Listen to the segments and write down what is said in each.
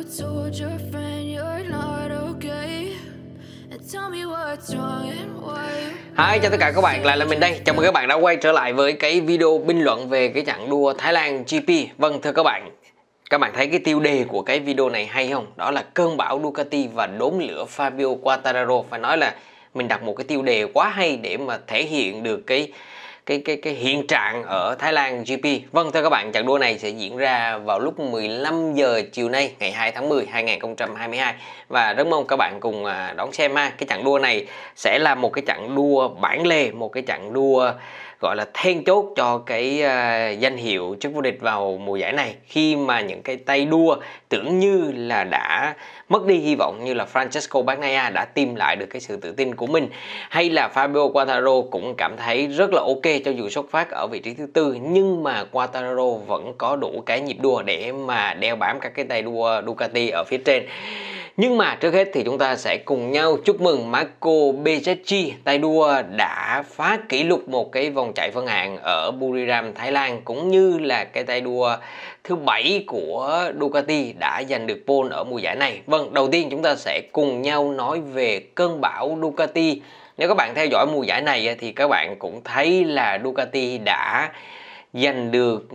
told your friend you're not okay and tell me what's wrong and why. Hi, chào tất cả các bạn, lại là mình đây. Chào mừng các bạn đã quay trở lại với cái video bình luận về cái chặng đua Thái Lan GP. Vâng, thưa các bạn thấy cái tiêu đề của cái video này hay không? Đó là cơn bão Ducati và đốm lửa Fabio Quartararo. Phải nói là mình đặt một cái tiêu đề quá hay để mà thể hiện được cái hiện trạng ở Thái Lan GP. Vâng, thưa các bạn, chặng đua này sẽ diễn ra vào lúc 15 giờ chiều nay, ngày 2 tháng 10 2022 và rất mong các bạn cùng đón xem ha. Cái chặng đua này sẽ là một cái chặng đua bản lề, một cái chặng đua gọi là then chốt cho cái danh hiệu chức vô địch vào mùa giải này, khi mà những cái tay đua tưởng như là đã mất đi hy vọng như là Francesco Bagnaia đã tìm lại được cái sự tự tin của mình, hay là Fabio Quartararo cũng cảm thấy rất là ok cho dù xuất phát ở vị trí thứ tư, nhưng mà Quartararo vẫn có đủ cái nhịp đua để mà đeo bám các cái tay đua Ducati ở phía trên. Nhưng mà trước hết thì chúng ta sẽ cùng nhau chúc mừng Marco Bezzecchi, tay đua đã phá kỷ lục một cái vòng chạy phân hạng ở Buriram, Thái Lan, cũng như là cái tay đua thứ 7 của Ducati đã giành được pole ở mùa giải này. Vâng, đầu tiên chúng ta sẽ cùng nhau nói về cơn bão Ducati. Nếu các bạn theo dõi mùa giải này thì các bạn cũng thấy là Ducati đã giành được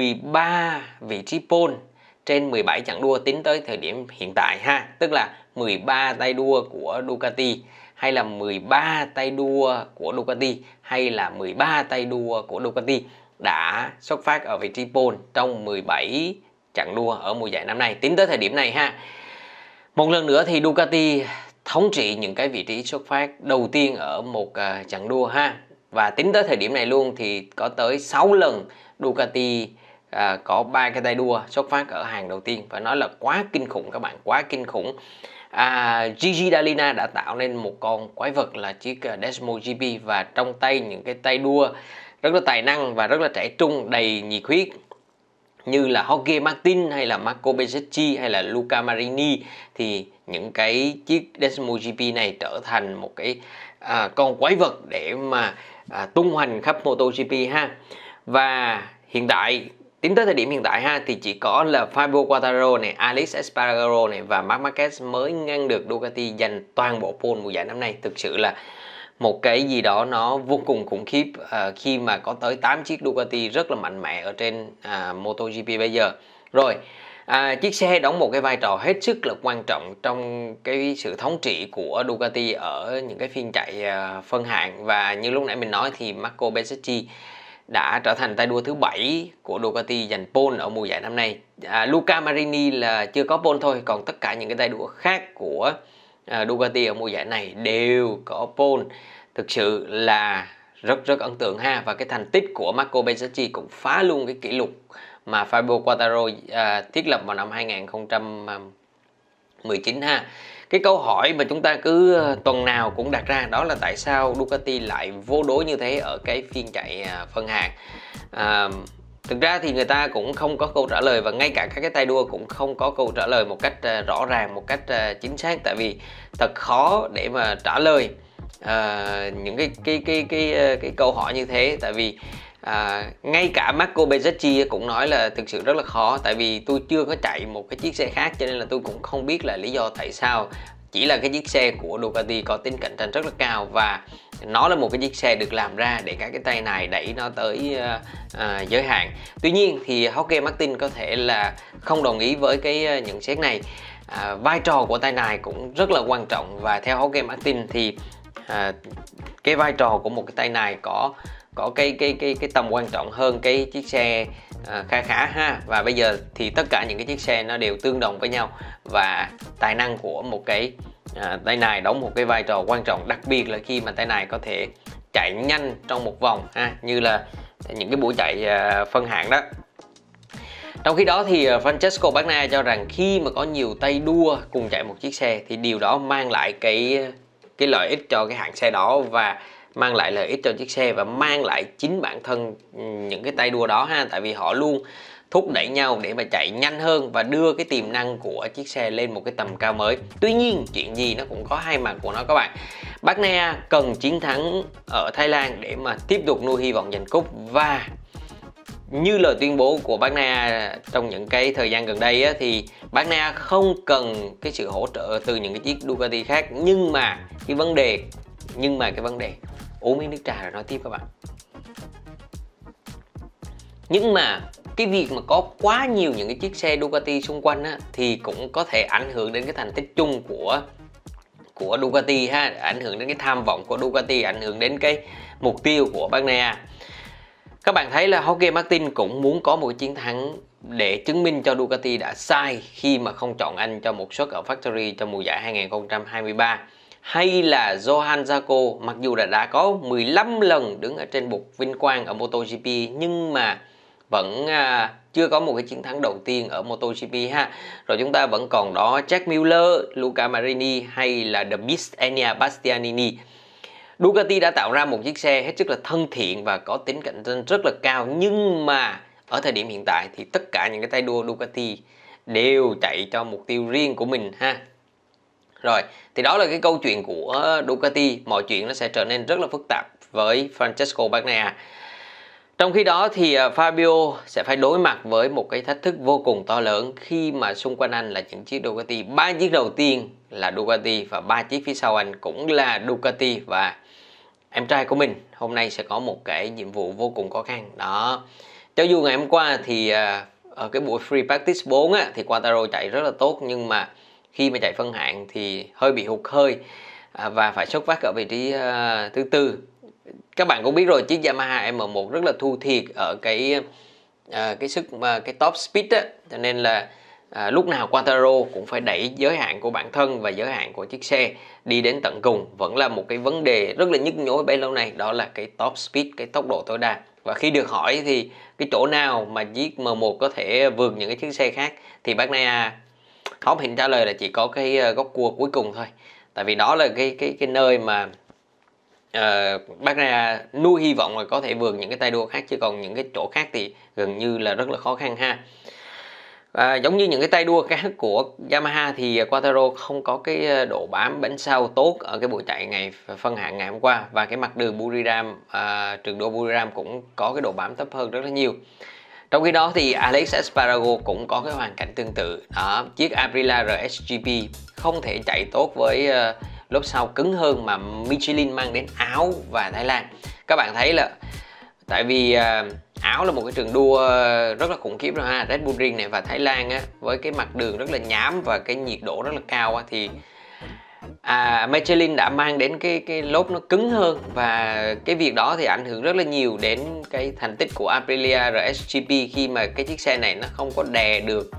13 vị trí pole trên 17 chặng đua tính tới thời điểm hiện tại ha, tức là 13 tay đua của Ducati, hay là 13 tay đua của Ducati, hay là 13 tay đua của Ducati đã xuất phát ở vị trí pole trong 17 chặng đua ở mùa giải năm nay tính tới thời điểm này ha. Một lần nữa thì Ducati thống trị những cái vị trí xuất phát đầu tiên ở một chặng đua ha, và tính tới thời điểm này luôn thì có tới 6 lần Ducati có 3 cái tay đua xuất phát ở hàng đầu tiên. Phải nói là quá kinh khủng các bạn, quá kinh khủng. Gigi Dall'Igna đã tạo nên một con quái vật là chiếc Desmo GP, và trong tay những cái tay đua rất là tài năng và rất là trẻ trung, đầy nhiệt huyết như là Jorge Martin hay là Marco Bezzecchi hay là Luca Marini, thì những cái chiếc Desmo GP này trở thành một cái con quái vật để mà tung hoành khắp MotoGP ha. Và hiện tại, tính tới thời điểm hiện tại ha, thì chỉ có là Fabio Quartararo này, Alex Espargaro này và Marc Marquez mới ngăn được Ducati giành toàn bộ pole mùa giải năm nay. Thực sự là một cái gì đó nó vô cùng khủng khiếp khi mà có tới 8 chiếc Ducati rất là mạnh mẽ ở trên MotoGP bây giờ. Rồi, chiếc xe đóng một cái vai trò hết sức là quan trọng trong cái sự thống trị của Ducati ở những cái phiên chạy phân hạng, và như lúc nãy mình nói thì Marco Bezzecchi đã trở thành tay đua thứ 7 của Ducati giành pole ở mùa giải năm nay. Luca Marini là chưa có pole thôi, còn tất cả những cái tay đua khác của Ducati ở mùa giải này đều có pole. Thực sự là rất ấn tượng ha. Và cái thành tích của Marco Bezzecchi cũng phá luôn cái kỷ lục mà Fabio Quartararo thiết lập vào năm 2019 ha. Cái câu hỏi mà chúng ta cứ tuần nào cũng đặt ra đó là tại sao Ducati lại vô đối như thế ở cái phiên chạy phân hạng. Thực ra thì người ta cũng không có câu trả lời, và ngay cả các cái tay đua cũng không có câu trả lời một cách rõ ràng, một cách chính xác, tại vì thật khó để mà trả lời những cái câu hỏi như thế. Tại vì ngay cả Marco Bezzecchi cũng nói là thực sự rất là khó, tại vì tôi chưa có chạy một cái chiếc xe khác cho nên là tôi cũng không biết là lý do tại sao. Chỉ là cái chiếc xe của Ducati có tính cạnh tranh rất là cao, và nó là một cái chiếc xe được làm ra để các cái tay này đẩy nó tới giới hạn. Tuy nhiên thì Jorge Martin có thể là không đồng ý với cái nhận xét này. Vai trò của tay này cũng rất là quan trọng, và theo Jorge Martin thì cái vai trò của một cái tay này có cái tầm quan trọng hơn cái chiếc xe khá ha. Và bây giờ thì tất cả những cái chiếc xe nó đều tương đồng với nhau, và tài năng của một cái tay này đóng một cái vai trò quan trọng, đặc biệt là khi mà tay này có thể chạy nhanh trong một vòng ha, như là những cái buổi chạy phân hạng đó. Trong khi đó thì Francesco Bagnaia cho rằng khi mà có nhiều tay đua cùng chạy một chiếc xe thì điều đó mang lại cái lợi ích cho cái hãng xe đó, và mang lại lợi ích cho chiếc xe, và mang lại chính bản thân những cái tay đua đó ha. Tại vì họ luôn thúc đẩy nhau để mà chạy nhanh hơn và đưa cái tiềm năng của chiếc xe lên một cái tầm cao mới. Tuy nhiên chuyện gì nó cũng có hai mặt của nó các bạn. Bagnaia cần chiến thắng ở Thái Lan để mà tiếp tục nuôi hy vọng giành cúp, và như lời tuyên bố của Bagnaia trong những cái thời gian gần đây á, thì Bagnaia không cần cái sự hỗ trợ từ những cái chiếc Ducati khác, nhưng mà cái vấn đề uống miếng nước trà rồi nói tiếp các bạn. Nhưng mà cái việc mà có quá nhiều những cái chiếc xe Ducati xung quanh á, thì cũng có thể ảnh hưởng đến cái thành tích chung của Ducati ha, ảnh hưởng đến cái tham vọng của Ducati, ảnh hưởng đến cái mục tiêu của Bagnaia. Các bạn thấy là Jorge Martin cũng muốn có một chiến thắng để chứng minh cho Ducati đã sai khi mà không chọn anh cho một suất ở Factory trong mùa giải 2023. Hay là Johann Zarco, mặc dù đã có 15 lần đứng ở trên bục vinh quang ở MotoGP nhưng mà vẫn chưa có một cái chiến thắng đầu tiên ở MotoGP ha. Rồi chúng ta vẫn còn đó Jack Miller, Luca Marini hay là The Beast Enea Bastianini. Ducati đã tạo ra một chiếc xe hết sức là thân thiện và có tính cạnh tranh rất là cao, nhưng mà ở thời điểm hiện tại thì tất cả những cái tay đua Ducati đều chạy cho mục tiêu riêng của mình ha. Rồi, thì đó là cái câu chuyện của Ducati, mọi chuyện nó sẽ trở nên rất là phức tạp với Francesco Bagnaia. Trong khi đó thì Fabio sẽ phải đối mặt với một cái thách thức vô cùng to lớn khi mà xung quanh anh là những chiếc Ducati. 3 chiếc đầu tiên là Ducati và 3 chiếc phía sau anh cũng là Ducati, và em trai của mình hôm nay sẽ có một cái nhiệm vụ vô cùng khó khăn đó. Cho dù ngày hôm qua thì ở cái buổi Free Practice 4 á, thì Quartararo chạy rất là tốt, nhưng mà khi mà chạy phân hạng thì hơi bị hụt hơi và phải xuất phát ở vị trí thứ tư. Các bạn cũng biết rồi, chiếc Yamaha M1 rất là thua thiệt ở cái top speed á, cho nên là lúc nào Quartararo cũng phải đẩy giới hạn của bản thân và giới hạn của chiếc xe đi đến tận cùng. Vẫn là một cái vấn đề rất là nhức nhối bấy lâu nay, đó là cái top speed, cái tốc độ tối đa. Và khi được hỏi thì cái chỗ nào mà chiếc M1 có thể vượt những cái chiếc xe khác thì Bagnaia hóm hỉnh trả lời là chỉ có cái góc cua cuối cùng thôi. Tại vì đó là cái nơi mà Bagnaia nuôi hy vọng là có thể vượt những cái tay đua khác, chứ còn những cái chỗ khác thì gần như là rất là khó khăn ha. Giống như những cái tay đua khác của Yamaha thì Quartararo không có cái độ bám bánh sau tốt ở cái buổi chạy ngày phân hạng ngày hôm qua, và cái mặt đường Buriram, trường đua Buriram cũng có cái độ bám thấp hơn rất là nhiều. Trong khi đó thì Alex Espargaro cũng có cái hoàn cảnh tương tự đó. Chiếc Aprilia RSGP không thể chạy tốt với lốp sau cứng hơn mà Michelin mang đến Áo và Thái Lan. Các bạn thấy là tại vì Áo là một cái trường đua rất là khủng khiếp rồi ha, Red Bull Ring này, và Thái Lan á, với cái mặt đường rất là nhám và cái nhiệt độ rất là cao á, thì Michelin đã mang đến cái lốp nó cứng hơn, và cái việc đó thì ảnh hưởng rất là nhiều đến cái thành tích của Aprilia RSGP khi mà cái chiếc xe này nó không có đè được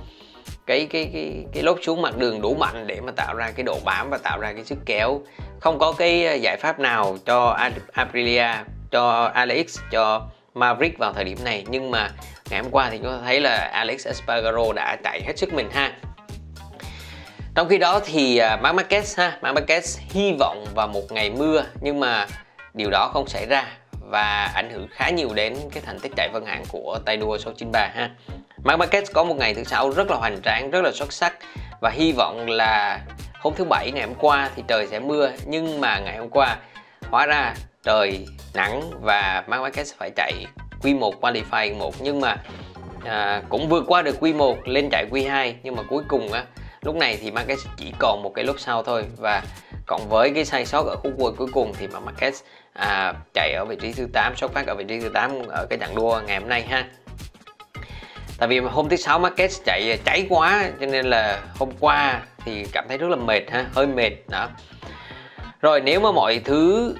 cái lốp xuống mặt đường đủ mạnh để mà tạo ra cái độ bám và tạo ra cái sức kéo. Không có cái giải pháp nào cho Aprilia, cho Alex, cho Maverick vào thời điểm này. Nhưng mà ngày hôm qua thì chúng ta thấy là Alex Espargaro đã chạy hết sức mình ha. Trong khi đó thì Marc Marquez hy vọng vào một ngày mưa, nhưng mà điều đó không xảy ra và ảnh hưởng khá nhiều đến cái thành tích chạy phân hạng của tay đua số 93 ha. Marc Marquez có một ngày thứ sáu rất là hoành tráng, rất là xuất sắc, và hy vọng là hôm thứ Bảy ngày hôm qua thì trời sẽ mưa, nhưng mà ngày hôm qua hóa ra trời nắng và Marc Marquez phải chạy Q1 qualifying 1, nhưng mà cũng vượt qua được Q1 lên chạy Q2, nhưng mà cuối cùng á, lúc này thì Marquez chỉ còn một cái lốp sau thôi, và cộng với cái sai sót ở khúc cuối cùng thì Marquez chạy ở vị trí thứ 8, xuất phát ở vị trí thứ 8 ở cái chặng đua ngày hôm nay ha. Tại vì hôm thứ sáu Marquez chạy cháy quá, cho nên là hôm qua thì cảm thấy rất là mệt ha, hơi mệt đó. Rồi nếu mà mọi thứ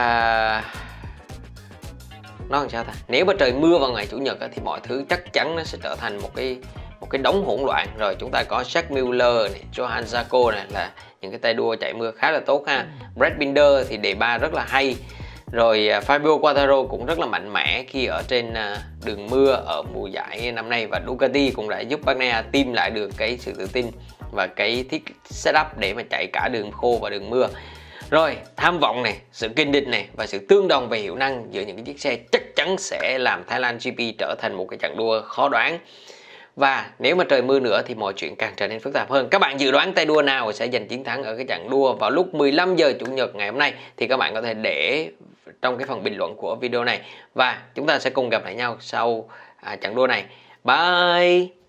nó làm sao ta? Nếu mà trời mưa vào ngày chủ nhật thì mọi thứ chắc chắn nó sẽ trở thành một cái đống hỗn loạn. Rồi chúng ta có Jack Miller này, Johann Zarco này, là những cái tay đua chạy mưa khá là tốt ha. Brad Binder thì đề ba rất là hay. Rồi Fabio Quartararo cũng rất là mạnh mẽ khi ở trên đường mưa ở mùa giải năm nay, và Ducati cũng đã giúp Bagnaia tìm lại được cái sự tự tin và cái thiết setup để mà chạy cả đường khô và đường mưa. Rồi tham vọng này, sự kiên định này và sự tương đồng về hiệu năng giữa những cái chiếc xe chắc chắn sẽ làm Thái Lan GP trở thành một cái chặng đua khó đoán. Và nếu mà trời mưa nữa thì mọi chuyện càng trở nên phức tạp hơn. Các bạn dự đoán tay đua nào sẽ giành chiến thắng ở cái chặng đua vào lúc 15 giờ Chủ nhật ngày hôm nay thì các bạn có thể để trong cái phần bình luận của video này, và chúng ta sẽ cùng gặp lại nhau sau trận đua này. Bye.